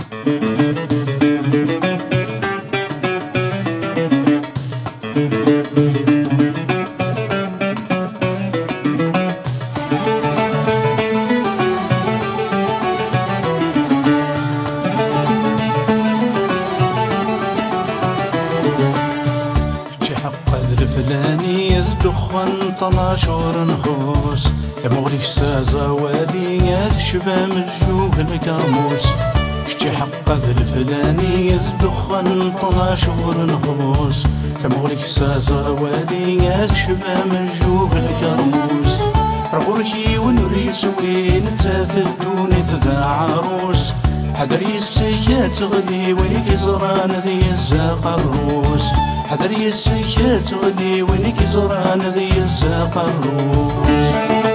الفلاني يزدخن طناشور نخوس تمغريك سازا وادي شبا من جوه الكاموس شتي حق الفلاني يزدخن طناشور نخوس تمغريك سازا وادي شبا من جوه الكاموس رغوركي ونريس وين تاثدوني تذا عروس حذر يسكات غلي وينك زران ذي الزاق الروس حذر يسكات غلي وينك زران ذي الزاق الروس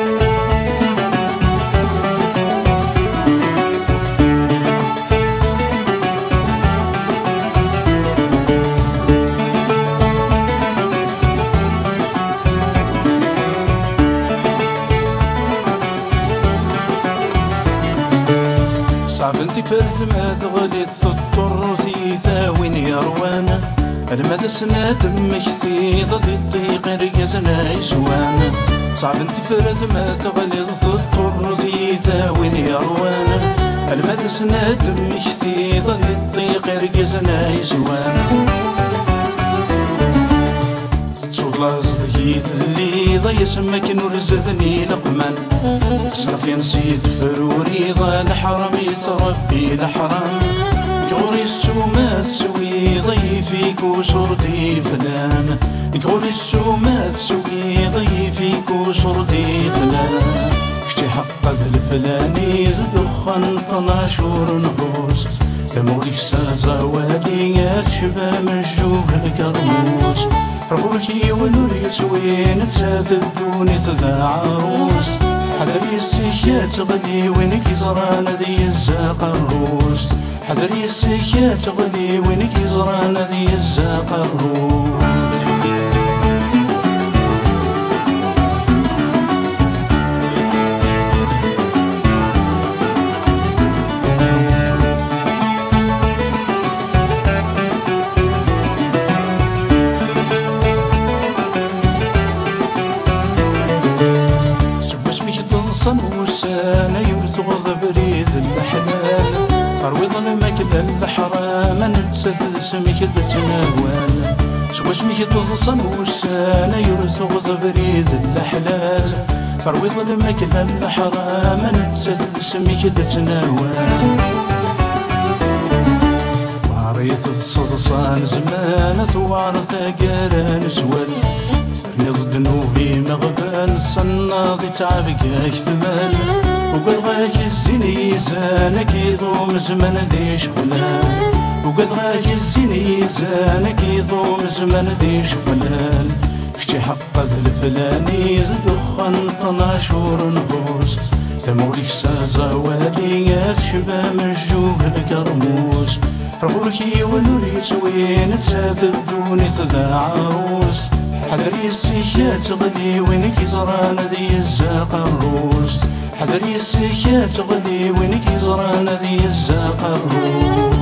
صعب انتي فرد ما تغلي تسطر زيزا وين يروانا المدى سنة دمك سيضة ذي الطيق رقزنا يسوانا صعب انتي فرد ما تغلي تسطر زيزا وين يروانا المدى سنة دمك سيضة ذي الطيق رقزنا يسوانا صولا صدقيت اللي ضي سمك نرزدني لقمان سرق نسيت فروري ظل حرم يتربي لحرام قوري السومات سوي ضيفيك وصرتي فلان قوري السومات سوي ضيفيك وصرتي فلان شتي حق الفلاني زدخن طناشور نخوس ثموليك سازا واديات شبا مجوه الكرموس رغوكي ونوريس وين تاثدوني تذا عروس حذر يسكات غلي وينك زران ذي الزاق الروس حذر يسكات غلي وينك زران ذي الزاق الروس وسانا يوثغ بريد الحلال صار وظلمك للحرام نتسث اسمك تتناوال سوى اسمك تظصن وسانا يوثغ بريد الحلال صار وظلمك للحرام نتسث اسمك تتناوال وعريت الصدصان زمان ثوار ثقال نسوال سرني ضد نوبي مغبان صناضي تعبك اكتمال وقد غاك الزيني زانك يضوم زمن ذي شغلان وقد غاك الزيني زانك يضوم زمن ذي شغلان كشتي حق الفلاني زدخن طناشور نخوس ثموليك سازا واديات شبا مجوه الكرموس رغوكي ونوريس وين تاثدوني تذا عروس حذر يسكات غلي وينك زران ذي الزاق الروس حذر يسكات غلي وينك زران ذي الزاق الروس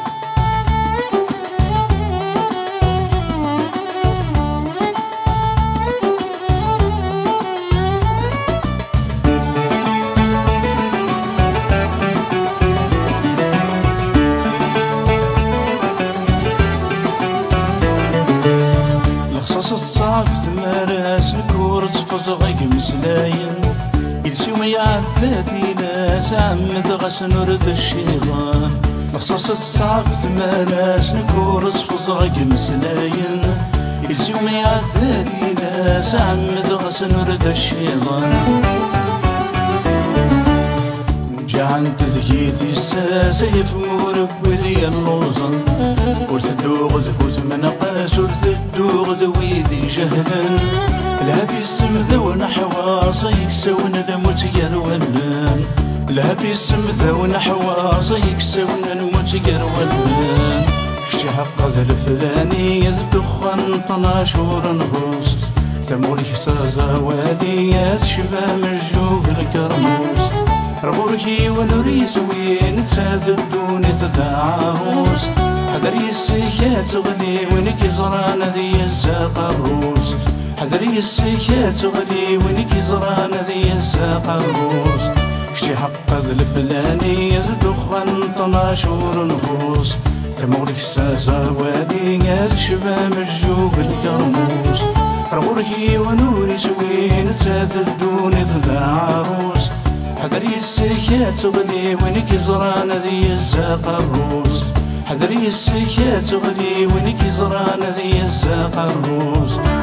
الصعب ثماراس نكور تفزغيك مسلاين يلسي ويعداتي ناس عمد غس نرد الشيطان لخصاص الصعب ثماراس نكور تفزغيك مسلاين يلسي ويعداتي ناس عمد غس نرد الشيطان جعلت ذكيتي الساسة يفمور بوذي اللوزن ورثدوغ ذكوت من قاس ورثدوغ ذويذي جهلا لها في السمذا ونحواصا يكسون الموت يرولان لها في السمذا ونحواصا يكسون الموت يرولان كشي حق ذا الفلاني يزدخن طناشور نخوس ثموليك سازا واليات شبا مجوه الكرموس ربوركي ونوريس وين تزدوني تدعروس حذر يسيكات تغلي وينك زرانا ذي الزاق الروس حذر يسيكات تغلي وينك زرانا ذي الزاق الروس شتي حق الفلاني يزدخن 12 نخوص تمغلك ساسا وادي شبا مجوب الكرموس ربوركي ونوريس وين تزدوني تدعروس حذر يسيكات تغلي وينك زرانا ذي الزاق الروس حذر يسيكات تغلي وينك زرانا ذي الزاق الروس